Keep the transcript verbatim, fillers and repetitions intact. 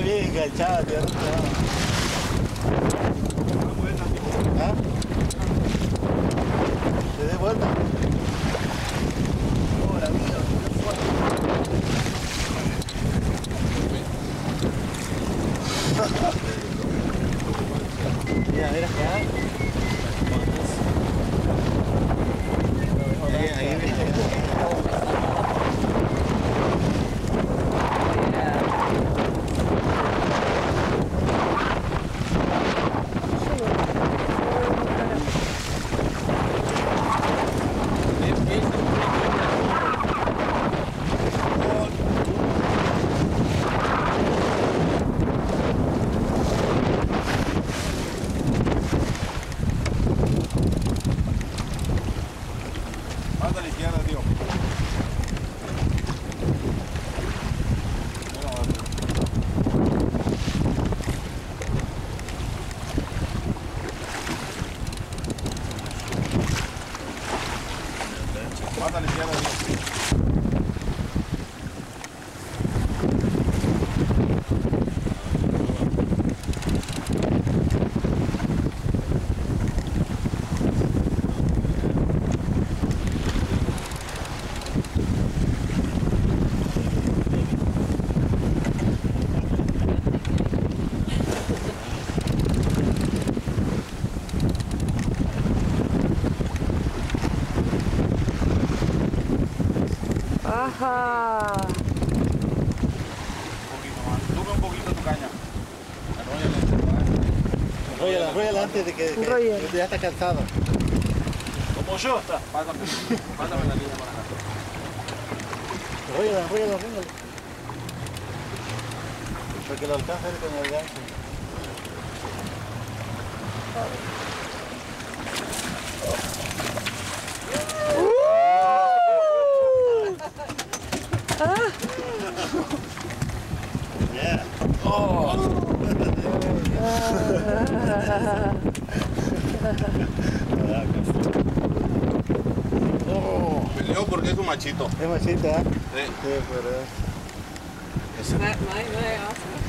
bien enganchada, tío. ¿Ah? ¿Te dé vuelta? Oh, la vida, qué fuerte. Mira, mira que hay. Ahí, ahí, ahí. Más a la izquierda, tío. Más a la izquierda, tío. Ajá. Un poquito más. Sube un poquito tu caña. Enróllala, enróllala antes de que, que, Enróllala. que ya está cansado. Como yo está. Pásame, pásame la línea para acá. Enróllala, enróllala, enróllala. Para que lo alcance con el gancho. Yeah. Oh. Oh. Peleó porque es un machito. Es machita, ¿eh? Sí. Sí, pero... No, no, no,